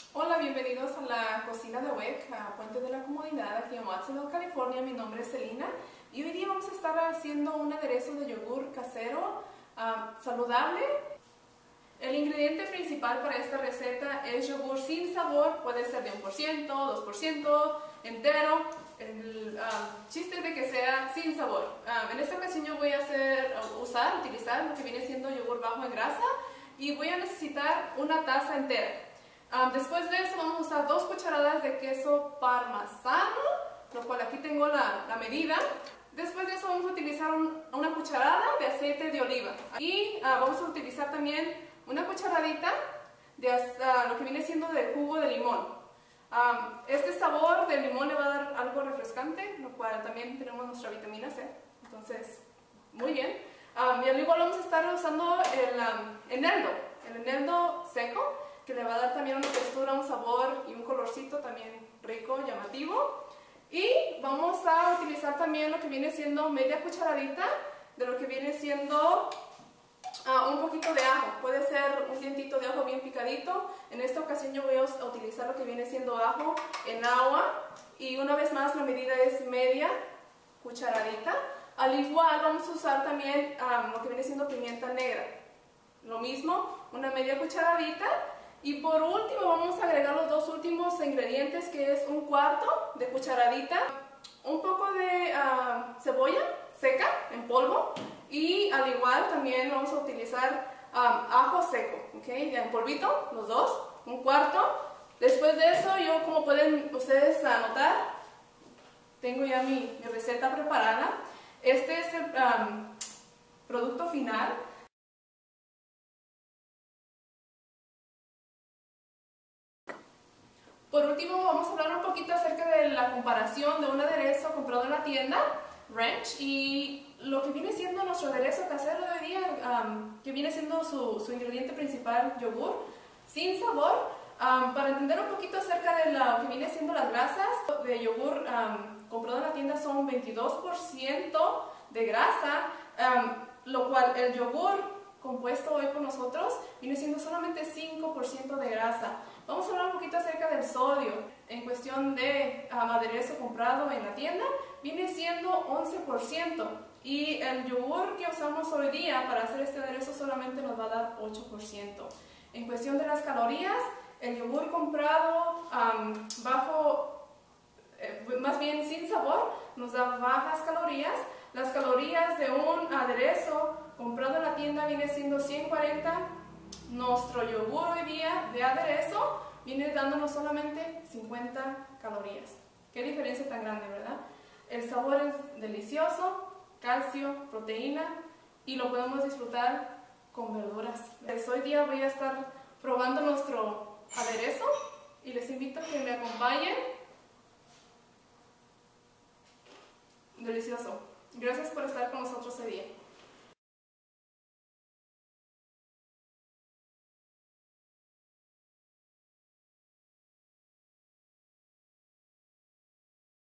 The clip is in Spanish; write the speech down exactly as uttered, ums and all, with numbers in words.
Hola, bienvenidos a la cocina de Weck, a Puente de la Comodidad, aquí en Watsonville, California. Mi nombre es Celina y hoy día vamos a estar haciendo un aderezo de yogur casero uh, saludable. El ingrediente principal para esta receta es yogur sin sabor, puede ser de uno por ciento, dos por ciento, entero. El uh, chiste es de que sea sin sabor. Uh, en esta ocasión yo voy a hacer, uh, usar, utilizar lo que viene siendo yogur bajo en grasa y voy a necesitar una taza entera. Um, después de eso vamos a usar dos cucharadas de queso parmesano, lo cual aquí tengo la, la medida. Después de eso vamos a utilizar un, una cucharada de aceite de oliva. Y uh, vamos a utilizar también una cucharadita de uh, lo que viene siendo de jugo de limón. Um, este sabor de limón le va a dar algo refrescante, lo cual también tenemos nuestra vitamina C. Entonces, muy bien. Um, y al igual vamos a estar usando el um, eneldo, el eneldo seco, que le va a dar también una textura, un sabor y un colorcito también rico, llamativo. Y vamos a utilizar también lo que viene siendo media cucharadita de lo que viene siendo uh, un poquito de ajo. Puede ser un dientito de ajo bien picadito. En esta ocasión yo voy a utilizar lo que viene siendo ajo en agua. Y una vez más la medida es media cucharadita. Al igual vamos a usar también um, lo que viene siendo pimienta negra. Lo mismo, una media cucharadita. Y por último vamos a agregar los dos últimos ingredientes, que es un cuarto de cucharadita, un poco de uh, cebolla seca en polvo, y al igual también vamos a utilizar um, ajo seco, ¿okay? Ya en polvito, los dos, un cuarto. Después de eso, yo, como pueden ustedes anotar, tengo ya mi, mi receta preparada. Este es el um, producto final. Por último, vamos a hablar un poquito acerca de la comparación de un aderezo comprado en la tienda, Ranch, y lo que viene siendo nuestro aderezo casero de hoy día, um, que viene siendo su, su ingrediente principal, yogur, sin sabor. Um, para entender un poquito acerca de lo que viene siendo las grasas de yogur um, comprado en la tienda, son veintidós por ciento de grasa, um, lo cual el yogur compuesto hoy por nosotros viene siendo solamente cinco por ciento de grasa. Vamos a hablar un poquito acerca del sodio. En cuestión de um, aderezo comprado en la tienda, viene siendo once por ciento. Y el yogur que usamos hoy día para hacer este aderezo solamente nos va a dar ocho por ciento. En cuestión de las calorías, el yogur comprado um, bajo, eh, más bien sin sabor, nos da bajas calorías. Las calorías de un aderezo comprado en la tienda viene siendo ciento cuarenta. Nuestro yogur hoy día de aderezo viene dándonos solamente cincuenta calorías. Qué diferencia tan grande, ¿verdad? El sabor es delicioso, calcio, proteína, y lo podemos disfrutar con verduras. Pues hoy día voy a estar probando nuestro aderezo y les invito a que me acompañen. Delicioso. Gracias por estar con nosotros.